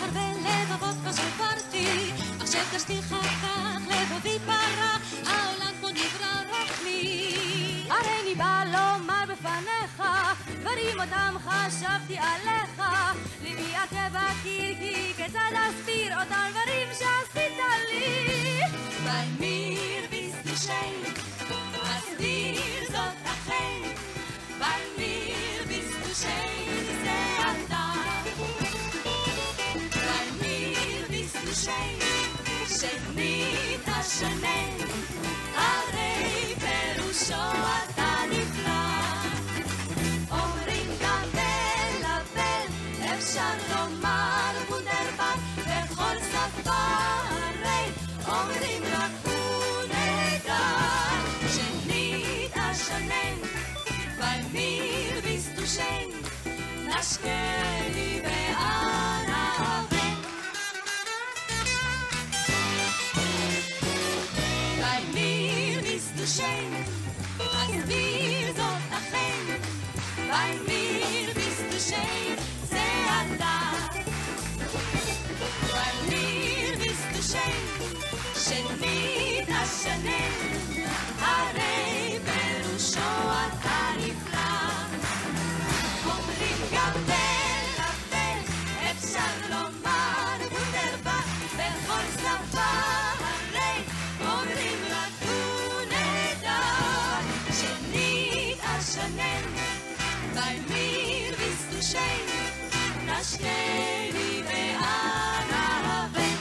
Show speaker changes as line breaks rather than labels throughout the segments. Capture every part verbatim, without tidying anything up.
הרבה לבבות כבר שברתי, עכשיו תשתיך כך לבבי פרה, העולם כמו נברא רוחני. הרי אני בא לומר בפניך דברים אותם חשבתי עליך, ליבי עקב הקיר כי כיצד אסביר אותם דברים שעשית לי. Bei mir bist du schön, was dir זאת אכן, bei mir bist du schön, זה אתה. Bei mir bist du schön, שנית השנן, הרי פירושו אתה נפלא. אומרים גם בלבל, אפשר לומר וונדרבר, בכל שפה הרי אומרים רק הוא נהדר. שנית השנן, bei mir bist du schön, נשקה לי בענבים. bei mir bist du schön, אז mir זאת אכן, bei mir bist du schön, זה אתה. bei mir bist du schön, שנית השנן, הרי פירושו אתה נפלא. אומרים גם בלבל, אפשר לומר וונדרבר, בכל שפה הרי אומרים רק הוא נהדר. שנית השנן, bei mir bist du schön, נשקה לי בענבים.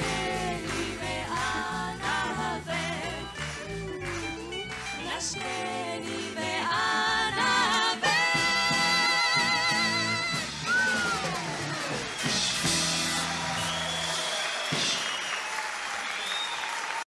Nashke